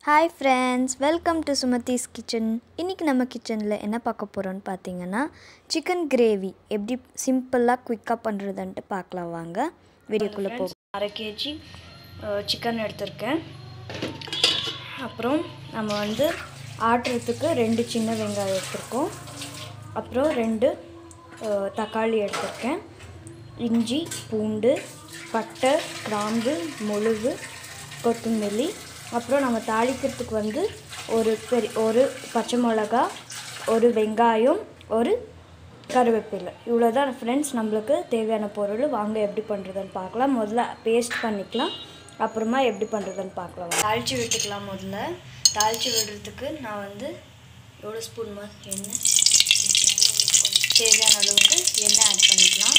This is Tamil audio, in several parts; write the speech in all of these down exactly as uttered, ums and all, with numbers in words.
Hi friends, welcome to Sumathi's kitchen. இன்னைக்கு நம்ம கிச்சன்ல என்ன பார்க்க போறோம்னு பாத்தீங்கன்னா chicken gravy எப்படி சிம்பிளா குயிக்கா பண்றதுன்னு பார்க்கலாம் வாங்க. வீடியோக்குள்ள போவோம். அரை கேஜி chicken எடுத்துர்க்கேன். அப்புறம் நம்ம வந்து ஆட்றதுக்கு ரெண்டு சின்ன வெங்காயம் எடுத்துர்க்கோம். அப்புறம் ரெண்டு தக்காளி எடுத்துர்க்கேன். இஞ்சி, பூண்டு, பட்டை, கிராம்பு, மிளகு, கொத்தமல்லி அப்புறம் நம்ம தாளிக்கிறதுக்கு வந்து ஒரு பெரிய ஒரு பச்சை மிளகாய், ஒரு வெங்காயம், ஒரு கருவேப்பிலை. இவ்வளவுதான் फ्रेंड्स நமக்கு தேவையான பொருள். வாங்க எப்படி பண்றதுன்னு பார்க்கலாம். முதல்ல பேஸ்ட் பண்ணிக்கலாம். அப்புறமா எப்படி பண்றதுன்னு பார்க்கலாம். தாளிச்சு விட்டுக்கலாம். முதல்ல தாளிச்சு விடுறதுக்கு நான் வந்து எவ்வளவு ஸ்பூன் எண்ணெய் தேவையான அளவுக்கு எண்ணெய் ஆட் பண்ணிக்கலாம்.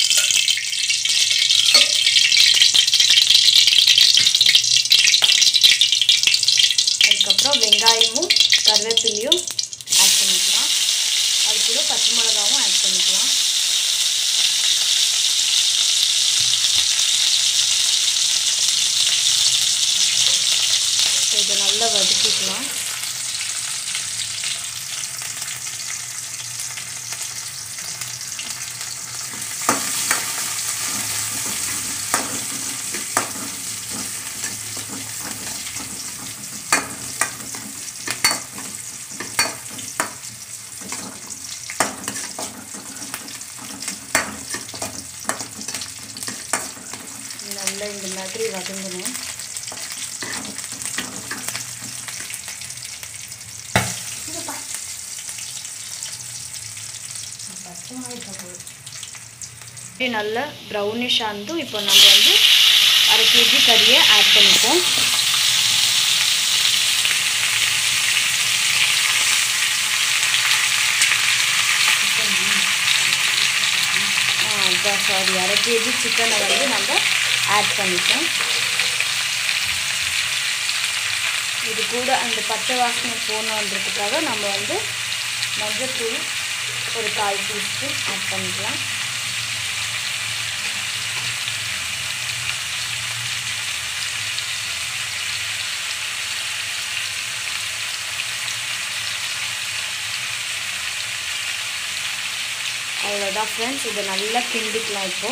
அப்புறம் வெங்காயமும் கருவேப்பிலையும் ஆட் பண்ணிக்கலாம். அது கூட பச்சை மிளகாவும் ஆட் பண்ணிக்கலாம். இதை நல்லா வதக்கிக்கலாம். நல்லா இந்த மாதிரி வதங்கணும். நல்ல ப்ரௌனிஷ் ஆனது. இப்போ நம்ம வந்து அரை கேஜி கறியை ஆட் பண்ணிப்போம். சாரி அரை கேஜி சிக்கனை வந்து நம்ம ஆட் பண்ணிப்போம். இது கூட அந்த பச்சை வாசனை போகணுன்றதுக்காக நம்ம வந்து மஞ்சள்தூள் ஒரு கால் டீஸ்பூன் ஆட் பண்ணிக்கலாம். அவ்வளோதான் ஃப்ரெண்ட்ஸ். இதை நல்லா கிண்டிக்கலாம். இப்போ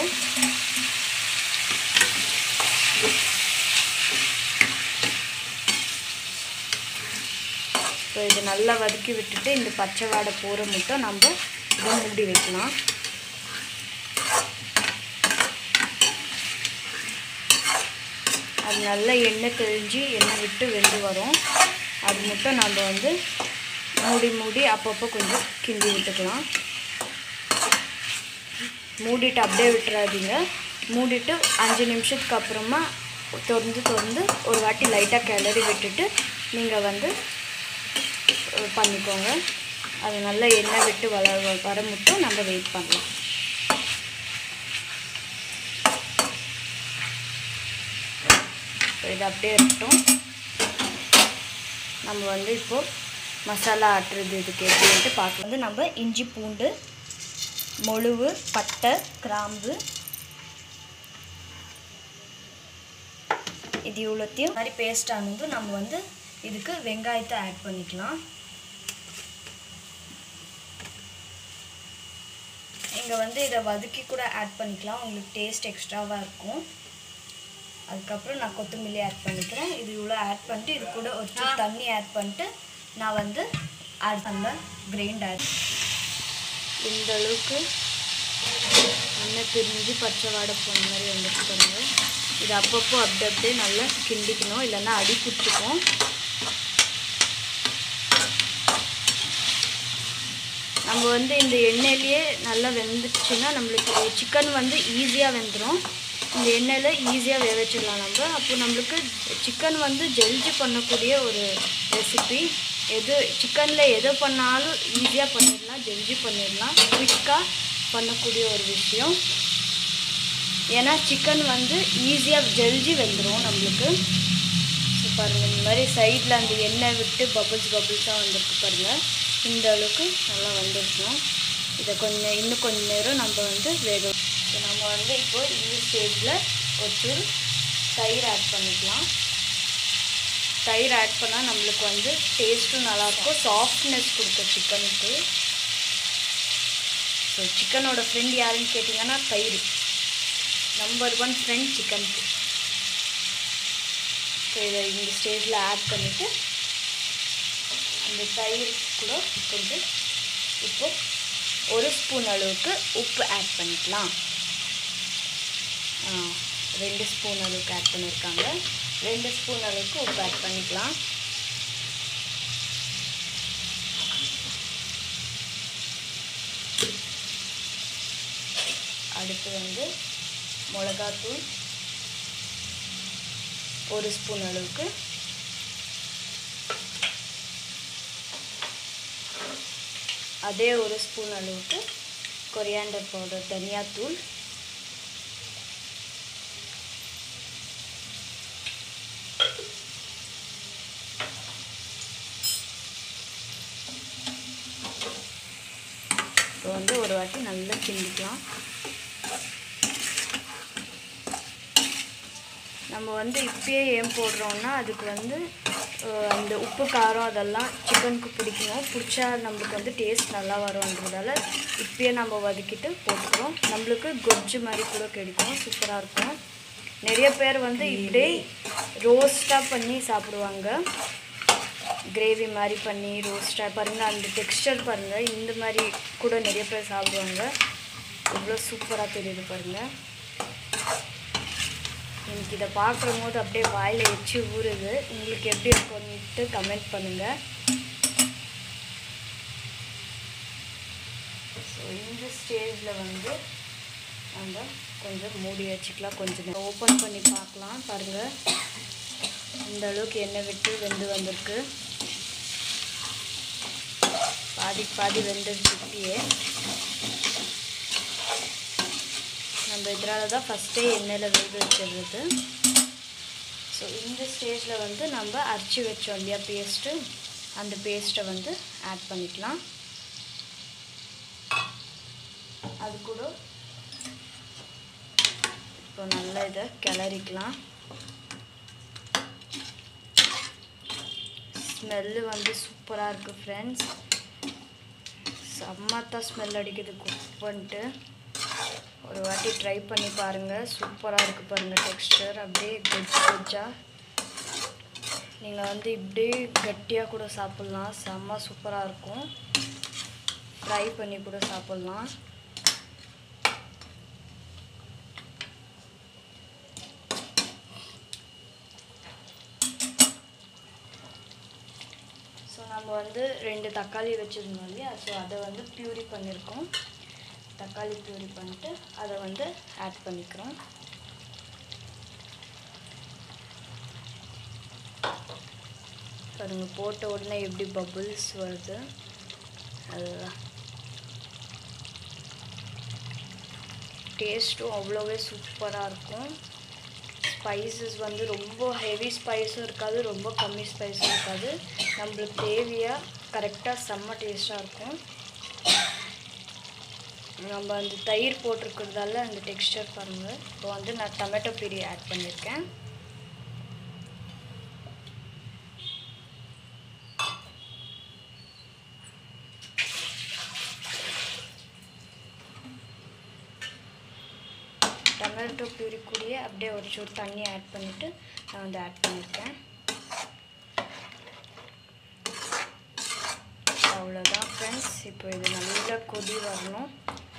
இப்போ இதை நல்லா வதக்கி விட்டுட்டு இந்த பச்சை வாடை போகிற மட்டும் நம்ம இதை மூடி வைக்கலாம். அது நல்லா எண்ணெய் தெளிஞ்சு எண்ணெய் விட்டு வெந்து வரும். அது மட்டும் நம்ம வந்து மூடி மூடி அப்பப்போ கொஞ்சம் கிண்டி விட்டுக்கலாம். மூடிட்டு அப்படியே விட்டுறாதீங்க. மூடிட்டு அஞ்சு நிமிஷத்துக்கு அப்புறமா திறந்து திறந்து ஒரு வாட்டி லைட்டாக கிளறி விட்டுட்டு நீங்கள் வந்து பண்ணிக்கோங்க. அது நல்லா எண்ணெய் விட்டு வள வர மட்டும் நம்ம வெயிட் பண்ணலாம். இது அப்படியே இருக்கட்டும். நம்ம வந்து இப்போது மசாலா ஆட்டுறது இதுக்கு எப்படின்ட்டு பார்க்க வந்து நம்ம இஞ்சி, பூண்டு, மிளகு, பட்டை, கிராம்பு இது இவ்வளோத்தையும் மாதிரி பேஸ்ட் ஆனது நம்ம வந்து இதுக்கு வெங்காயத்தை ஆட் பண்ணிக்கலாம். இங்கே வந்து இதை வதக்கி கூட ஆட் பண்ணிக்கலாம். உங்களுக்கு டேஸ்ட் எக்ஸ்ட்ராவாக இருக்கும். அதுக்கப்புறம் நான் கொத்தமல்லி ஆட் பண்ணிக்கிறேன். இது இவ்வளோ ஆட் பண்ணிட்டு இது கூட ஒரு தண்ணி ஆட் பண்ணிட்டு நான் வந்து ஆட் பண்ண கிரைண்ட் ஆட் இந்த அளவுக்கு எண்ணெய் பிரிஞ்சு பச்சை வாடை போன மாதிரி வந்துட்டு பாருங்க. இது அப்பப்போ அப்படி அப்படியே நல்லா கிண்டிக்கணும், இல்லைன்னா அடி பிடிச்சிக்கும். நம்ம வந்து இந்த எண்ணெயிலேயே நல்லா வெந்துச்சுன்னா நம்மளுக்கு சிக்கன் வந்து ஈஸியாக வெந்துடும். இந்த எண்ணெயில் ஈஸியாக வேக வச்சிடலாம் நம்ம. அப்போ நம்மளுக்கு சிக்கன் வந்து ஜெல்ஜி பண்ணக்கூடிய ஒரு ரெசிபி. எது சிக்கனில் எது பண்ணாலும் ஈஸியாக பண்ணிடலாம், ஜெல்ஜி பண்ணிடலாம், குயிக்காக பண்ணக்கூடிய ஒரு விஷயம். ஏன்னா சிக்கன் வந்து ஈஸியாக ஜெல்ஜி வெந்துடும் நம்மளுக்கு. ஸோ பாருங்கள், இந்த மாதிரி சைடில் அந்த எண்ணெய் விட்டு பபிள்ஸ் பபிள்ஸாக வந்துருக்கு பாருங்கள். இந்த அளவுக்கு நல்லா வந்துருக்கணும். இதை கொஞ்சம் இன்னும் கொஞ்சம் நேரம் நம்ம வந்து வேக ஸோ நம்ம வந்து இப்போ இந்த ஸ்டேஜில் ஒரு தயிர் ஆட் பண்ணிக்கலாம். தயிர் ஆட் பண்ணால் நம்மளுக்கு வந்து டேஸ்ட்டும் நல்லாயிருக்கும், சாஃப்ட்னஸ் கொடுக்கும் சிக்கனுக்கு. ஸோ சிக்கனோட ஃப்ரெண்ட் யாருன்னு கேட்டிங்கன்னா தயிர், நம்பர் ஒன் ஃப்ரெண்ட் சிக்கனுக்கு. ஸோ இதை இந்த ஸ்டேஜில் ஆட் பண்ணிவிட்டு அந்த தயிர் கூட கொஞ்சம் இப்போ ஒரு ஸ்பூன் அளவுக்கு உப்பு ஆட் பண்ணிக்கலாம். ரெண்டு ஸ்பூன் அளவுக்கு ஆட் பண்ணியிருக்காங்க. ரெண்டு ஸ்பூன் அளவுக்கு உப்பு ஆட் பண்ணிக்கலாம். அடுத்து வந்து மிளகாத்தூள் ஒரு ஸ்பூன் அளவுக்கு, அதே ஒரு ஸ்பூன் அளவுக்கு கொரியாண்டர் பவுடர் தனியாத்தூள், இப்போ வந்து ஒரு வாட்டி நல்லா கிண்டிக்கலாம். நம்ம வந்து இப்பயே ஏன் போடுறோன்னா அதுக்கு வந்து அந்த உப்பு காரம் அதெல்லாம் சிக்கனுக்கு பிடிக்கணும், பிடிச்சா நம்மளுக்கு வந்து டேஸ்ட் நல்லா வரும்ன்றதால இப்பயே நம்ம வதக்கிட்டு போட்டுக்கிறோம். நம்மளுக்கு கொஜ்ஜு மாதிரி கூட கிடைக்கும், சூப்பராக இருக்கும். நிறைய பேர் வந்து இப்படியே ரோஸ்ட்டாக பண்ணி சாப்பிடுவாங்க, கிரேவி மாதிரி பண்ணி ரோஸ்ட்டாக பாருங்கள், அந்த டெக்ஸ்டர் பாருங்கள், இந்த மாதிரி கூட நிறைய பேர் சாப்பிடுவாங்க. எவ்வளோ சூப்பராக தெரியுது பாருங்கள். எனக்கு இதை பார்க்குற போது அப்படியே வாயில் வச்சு ஊறுது. உங்களுக்கு எப்படி இருக்குன்ட்டு கமெண்ட் பண்ணுங்கள். ஸோ இந்த ஸ்டேஜில் வந்து நம்ம கொஞ்சம் மூடி வச்சுக்கலாம், கொஞ்சம் ஓப்பன் பண்ணி பார்க்கலாம். பாருங்கள், இந்த அளவுக்கு எண்ணெய் விட்டு வெந்து வந்திருக்கு, பாதி பாதி வெந்துருச்சுட்டியே. நம்ம இதனால தான் ஃபஸ்ட்டே எண்ணெயில் வேக வச்சிடுறது. ஸோ இந்த ஸ்டேஜில் வந்து நம்ம அரைச்சி வச்சோம் இல்லையா பேஸ்ட்டு, அந்த பேஸ்ட்டை வந்து ஆட் பண்ணிக்கலாம். அது கூட இப்போ நல்லா இதை கிளறிக்கலாம். ஸ்மெல்லு வந்து சூப்பராக இருக்குது ஃப்ரெண்ட்ஸ், செம்மத்தான் ஸ்மெல் அடிக்குது குக் பண்ணிட்டு. ஒரு வாட்டி ட்ரை பண்ணி பாருங்கள், சூப்பராக இருக்குது பாருங்கள் டெக்ஸ்டர், அப்படியே கொஜ்ஜு கொஜ்ஜாக. நீங்கள் வந்து இப்படியே கட்டியாக கூட சாப்பிட்லாம், செம்ம சூப்பராக இருக்கும். ஃப்ரை பண்ணி கூட சாப்பிட்லாம். ஸோ நம்ம வந்து ரெண்டு தக்காளி வச்சுருந்தோம் இல்லையா, ஸோ அதை வந்து ப்யூரி பண்ணியிருக்கோம். தக்காளி ப்யூரி பண்ணிட்டு அதை வந்து ஆட் பண்ணிக்கிறோம். பாருங்கள், போட்ட உடனே எப்படி பபுள்ஸ் வருது, அதுதான். டேஸ்ட்டும் அவ்வளோவே சூப்பராக இருக்கும். ஸ்பைசஸ் வந்து ரொம்ப ஹெவி ஸ்பைஸும் இருக்காது, ரொம்ப கம்மி ஸ்பைஸும் இருக்காது. நம்மளுக்கு தேவையாக கரெக்டாக செம்ம டேஸ்ட்டாக இருக்கும். நம்ம அந்த தயிர் போட்டிருக்கிறதால அந்த டெக்ஸ்டர் பாருங்கள். இப்போ வந்து நான் டொமேட்டோ பியூரி ஆட் பண்ணியிருக்கேன். டொமேட்டோ பியூரி கூடயே அப்படியே ஒரு சூடு தண்ணி ஆட் பண்ணிவிட்டு நான் வந்து ஆட் பண்ணியிருக்கேன். அவ்வளோதான் ஃப்ரெண்ட்ஸ். இப்போ இது நல்லா கொதி வரணும்.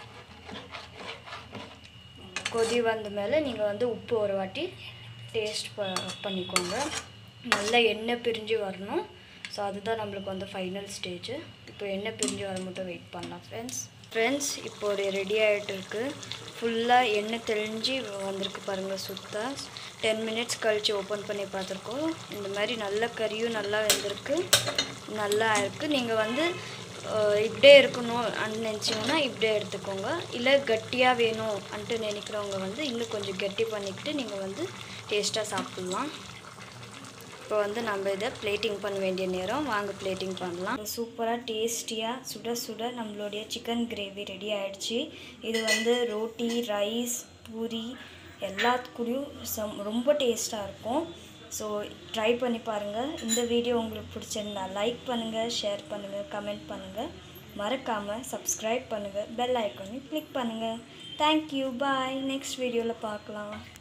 கொதி வந்த மேலே நீங்கள் வந்து உப்பு ஒரு வாட்டி டேஸ்ட் ப பண்ணிக்கோங்க. நல்லா எண்ணெய் பிரிஞ்சு வரணும். ஸோ அதுதான் நம்மளுக்கு வந்து ஃபைனல் ஸ்டேஜு. இப்போ எண்ணெய் பிரிஞ்சு வர மட்டும் வெயிட் பண்ணலாம் ஃப்ரெண்ட்ஸ். ஃப்ரெண்ட்ஸ் இப்போ ஒரு ரெடி ஆகிட்டு இருக்குது. ஃபுல்லாக எண்ணெய் தெளிஞ்சு வந்திருக்கு பாருங்கள். சுத்தம் டென் மினிட்ஸ் கழித்து ஓப்பன் பண்ணி பார்த்துருக்கோம். இந்த மாதிரி நல்ல கறியும் நல்லா வெந்திருக்கு, நல்லா இருக்குது. நீங்கள் வந்து இப்படியே இருக்கணும் அன்னு நினச்சிங்கன்னா இப்படியே எடுத்துக்கோங்க. இல்லை கட்டியாக வேணும் அன்ட்டு நினைக்கிறவங்க வந்து இன்னும் கொஞ்சம் கட்டி பண்ணிக்கிட்டு நீங்கள் வந்து டேஸ்ட்டாக சாப்பிட்லாம். இப்போ வந்து நம்ம இதை பிளேட்டிங் பண்ண வேண்டிய நேரம், வாங்க பிளேட்டிங் பண்ணலாம். சூப்பராக டேஸ்டியாக சுட சுட நம்மளுடைய சிக்கன் கிரேவி ரெடி ஆகிடுச்சு. இது வந்து ரோட்டி, ரைஸ், பூரி எல்லாத்துக்கூடயும் சம் ரொம்ப டேஸ்ட்டாக இருக்கும். ஸோ ட்ரை பண்ணி பாருங்கள். இந்த வீடியோ உங்களுக்கு பிடிச்சிருந்தா லைக் பண்ணுங்கள், ஷேர் பண்ணுங்கள், கமெண்ட் பண்ணுங்கள். மறக்காமல் சப்ஸ்கிரைப் பண்ணுங்கள், பெல் ஐக்கானை கிளிக் பண்ணுங்கள். தேங்க்யூ, பாய். நெக்ஸ்ட் வீடியோவில் பார்க்கலாம்.